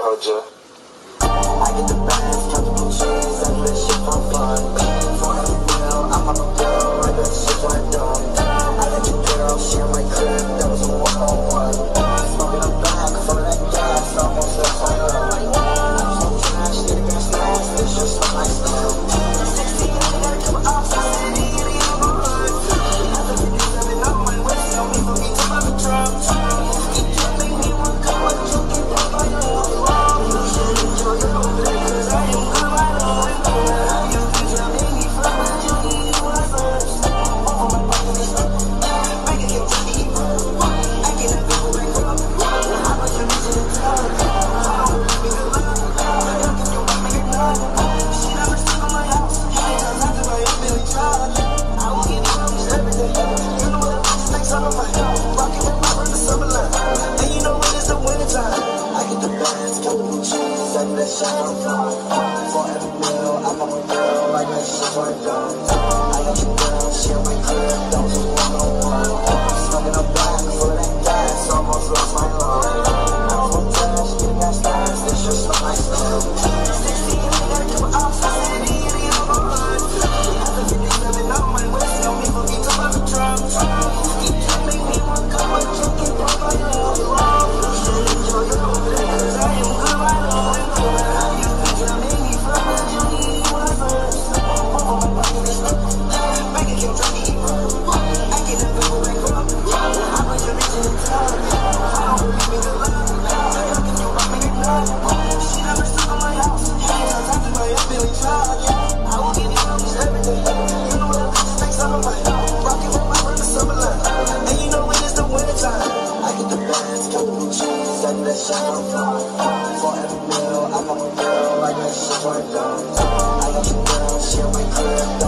Roger. I get the bands, count the blue cheese, and this shit for fun. For every meal, I'm on a bill, like that shit for a dumb. I let your girl share my crib, that was a one-on-one. Smoking a bag for that gas, almost left my love. I'm so trash, need a gas mask, this just not my style. 16, I gotta come off the city, and the other hood. I think you do something on my waist, tell me for me to love the drums. You can't make me want to come, but you can't put my love. You should enjoy your own day, 'cause I am good, I know it. You think you made me feel like you need you at first. For my body, make it get to eat. I get a big break up. How much you need to the club? I don't give me the love. I don't give you one minute love. She never stuck on my house. Cause after my Billy Todd, I will give you always every day. You know what it looks like, summer my house. Rockin' with my brother, summer line. And you know when it's the winter time. I get the bands, count the blue cheese, and that shit for fun. For every meal, I'm on a girl, like that shit for a dumb. I let your girl share my crib, that was a one-on-one. Smoking a bag for that gas, almost lost my love. I'm so trash, need a gas mask, this just not my style. 16, I gotta come off the city, and the other hood. I think you do something on my waist, tell me for me to love the drums. You can't make me want to come, but you can't put my love. You should enjoy your own day, 'cause I am good, I know it. You think you made me feel like you need you at first. For my body, make it get to eat. I get a big break up. How much you need to the club? I don't give me the love. I don't give you one minute love. She never stuck on my house. Cause after my Billy Todd, I will give you always every day. You know what it looks like, summer my house. Rockin' with my brother, summer line. And you know when it's the winter time. I get the bands, count the blue cheese, and that shit for fun. For every meal, I'm on a girl, like that shit for a dumb. I let your girl share my crib.